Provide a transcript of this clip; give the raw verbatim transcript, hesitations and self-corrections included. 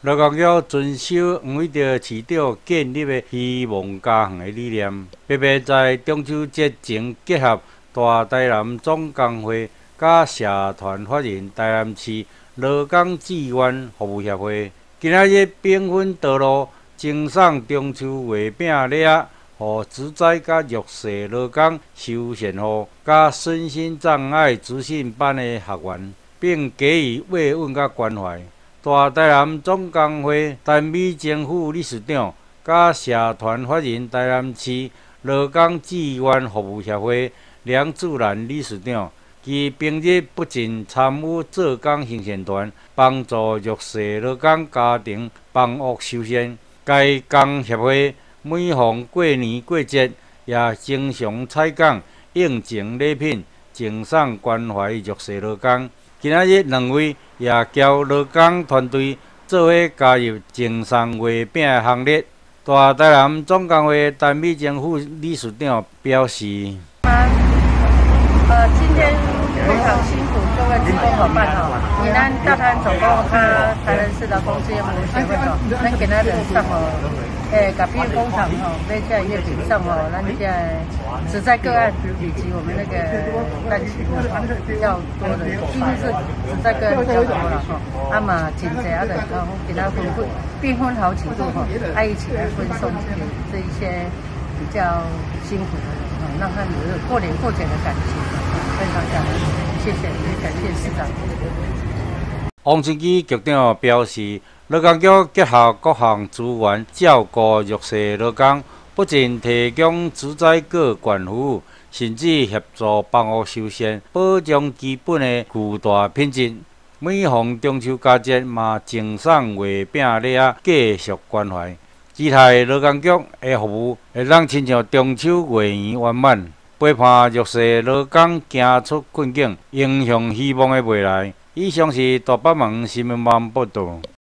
罗岗桥遵守黄伟哲市长建立的希望家园的理念，特别在中秋节前结合大台南总工会甲社团法人台南市罗岗志愿服务协会，今仔日缤纷道路赠送中秋月饼礼盒，予职灾甲弱势罗岗休闲户甲身心障碍资讯班的学员，并给予慰问甲关怀。大台南总工会陈美政府理事长甲社团法人台南市罗岗志愿服务协会梁志兰理事长，其平日不仅参与做工行善团，帮助弱势罗岗家庭帮屋修缮。该工协会每逢过年过节，也经常采购应景礼品，赠送关怀弱势罗岗。今仔日两位也交罗岗团队做伙加入赠送月饼的行列。大台南总工会陈美政副理事长表示： 呃，今天非常辛苦各位职工伙伴吼，宜咱大台南总工甲台南市劳工事业服务协会吼，咱今仔日送吼，诶，甲比如工厂吼，买这月饼送吼，咱这职灾个案以及我们那个单亲的比较多的，几乎是职灾个案比较多了吼。啊嘛，真济啊，就讲给他分分变分好几度吼，啊一起来分送给这一些比较辛苦的人吼，让他们有过年过节的感情。非常感恩，谢谢，也感谢市长。 王清基局长表示，罗岗桥结合各项资源，照顾弱势罗岗，不仅提供职灾个管服务，甚至协助帮屋修缮，保障基本的居大品质。每逢中秋佳节，嘛赠送月饼礼盒，继续关怀。期待罗岗桥的服务会让亲像中秋月圆圆满。陪伴弱势罗岗走出困境，迎向希望的未来。以上是大北门新闻网报道。